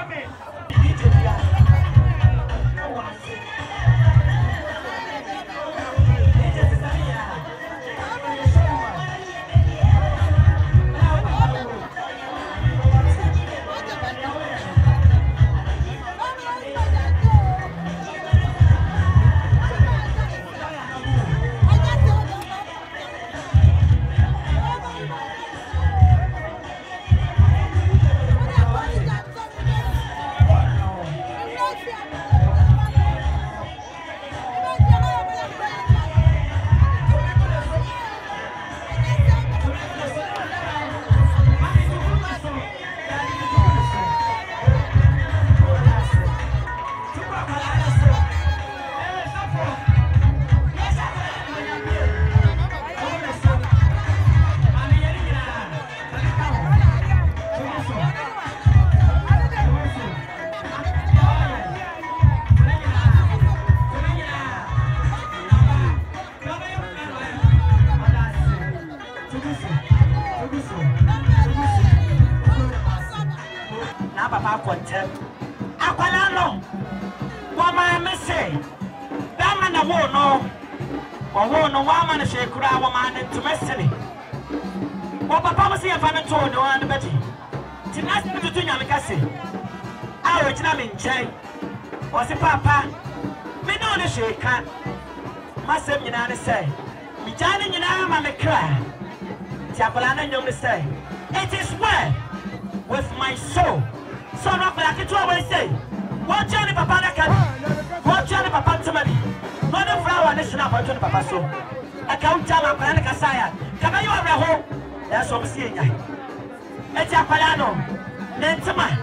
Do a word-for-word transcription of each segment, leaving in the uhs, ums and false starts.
It is well with my soul. So not like it always say. What Johnny Papa can what Johnny Papa to me. Not a flower nation up to Papa so. I can't tell my planet Casaya. Come you have a home? That's what I'm seeing. It's a palano. Then to my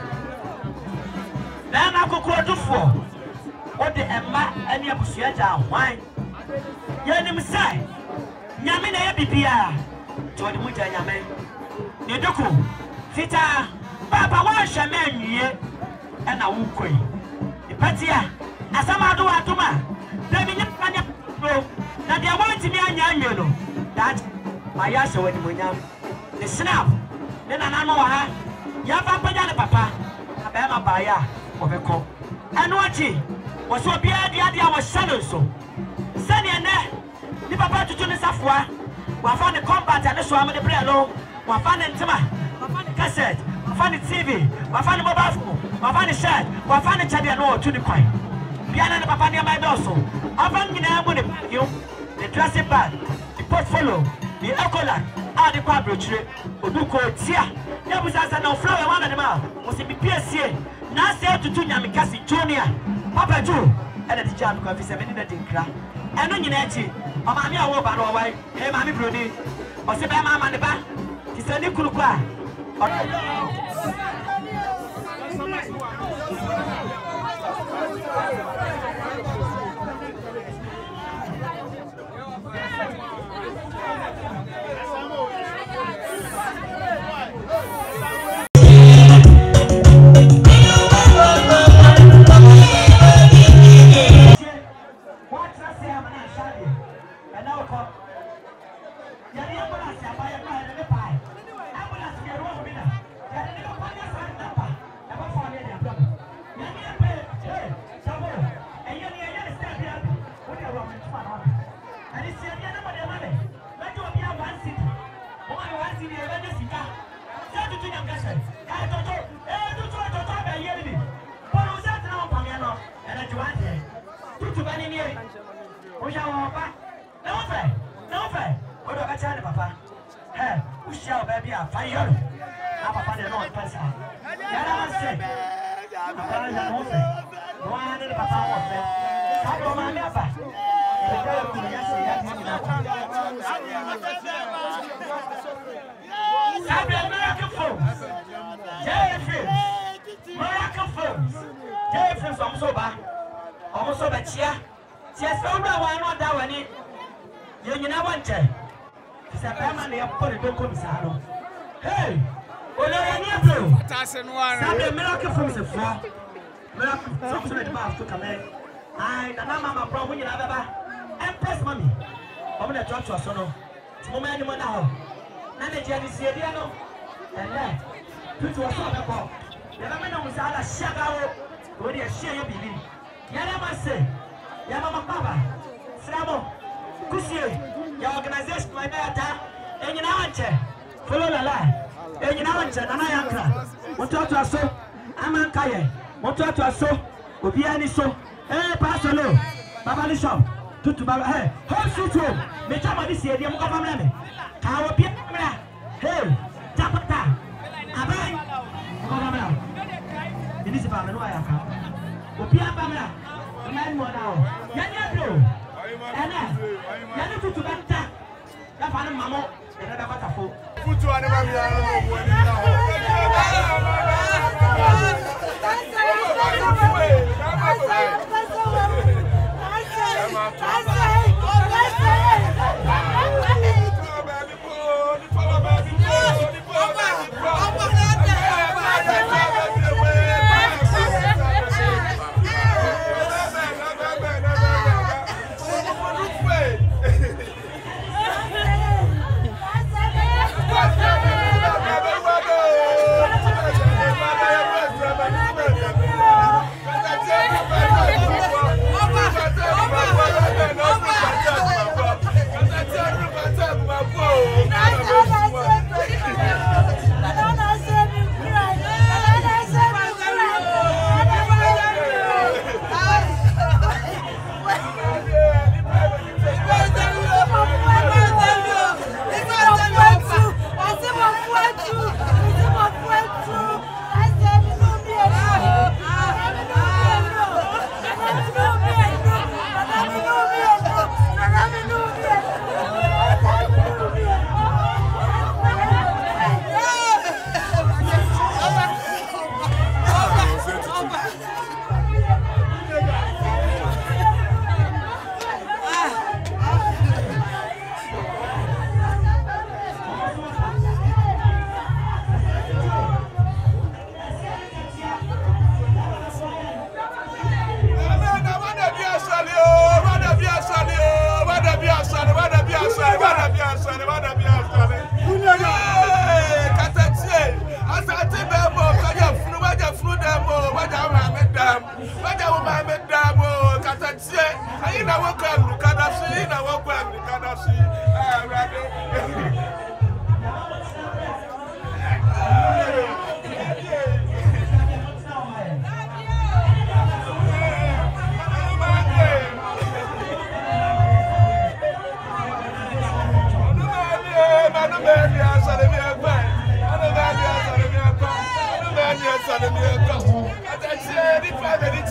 then I could go to four. What the Emma and your Pusiata wine. Your name is Sai. Yamina B P R. To the Muta Yaman. Niduku, Fita, Papa, wash a man ye, and a wooquay. The Patia, as I'm out of Atuma, there be no, that they want to be a young yellow. That my yasha when we know the snap. Then I know her, Yapapa, Papa, Abama Baya, of a cop. And what he was so be the idea was shadow so. Sunny and there, the Papa to Tunis Afwa, we found the combat and the swam of the prayer alone. We found the cassette, we found the T V, we found the mobile phone, we found the shirt, we found the Chadiano to the coin. Piano the Papa near my dorsal. I found the dressing bag, the portfolio, the alcohol, all the quadro tree, Uduko, Tia. There was as no flower one of them out. Was it P S C? Now say to Yamikasi Junior, Papa Joe, and the jam coffee seven in a dinkra. And on your netty, or Mammy, I walk by away, hey, Mammy Brody, or Sebama and the back. It's a new Kurupa. Yama na musala shagawo. Odi a share bibi. Yana mase. Yama mapaba. Sramo. Kusie. Ya organization my data. Enyina wanche. Follow la la. Enyina wanche nana yankra. Moto to aso. Amankaye. Moto to aso. Obi ani so. Eh pasolo. Baba ni shop. Tutu baba hey. Home sweet home. Me chama di sie dia mo ka famla me. Ka wo bia mra. Hey. Tapata. Abai. Mo ka famla. Ini si famla no ayaka. Obi abamla. Man mo na o. Yanya bro. Ena. Yanya tutu banta. Ya fa na mamo. Ena da bata fo. Tutu ani ma mi ara no mo ni na ho. I